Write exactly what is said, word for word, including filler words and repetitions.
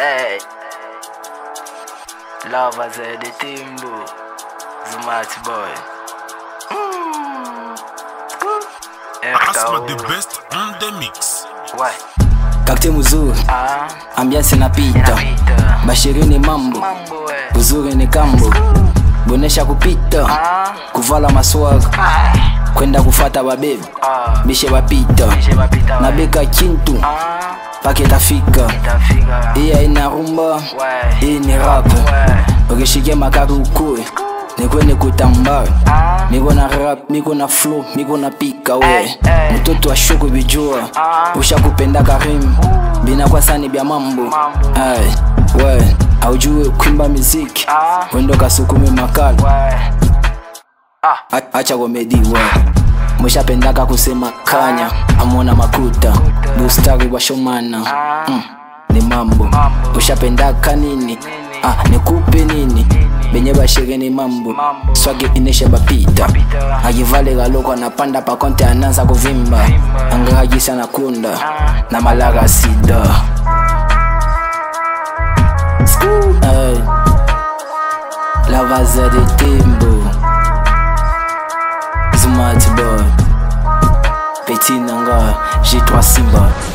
Hey, lovers of the Timbo, Smart boy. Asma the best on the mix. Why? Kakte muzuri, Ah, ambiance inapita, inapita. Bashiri ni mambo, Mambo eh. uzuri ni kambo, bonesha kupita, Ah, kuvala maswaga, ah, kwenda kufata babebi, ah. bishe bapita, Bishe bapita. na beka kintu, Ah, pake tafika. itafika. Iya ina rumba, Why? hii ni rap, Why? ukishike makari ukue, nikwene kutamba. Ah, Miko na rap, miko na flow, miko na pika we. Hey, hey. Mtoto wa shoko bijua, Ah. usha kupenda Karim, bina kwa sani bia mambo. Mambo. Ay, we, aujue kuimba muziki, Ah. wendo kasukume makali. why? Ah, A- Acha komedi we. Musha pendaka kusema kanya, amona makuta, bustari wa shomana. ah, Mm, ni mambo, Mambo. usha pendaka nini? Nini? Ah, nikupe nini? Benye bashiri ni mambo, Mambo. swage ineshe bapita. Bapita. Agivale galoko anapanda pa konte ananza kuvimba. Vimba. Angahagisa na kunda Ah. na malaga sida. Hey. Lovers of the Timbo, Smart boy, Petit Nanga, G trois Simba.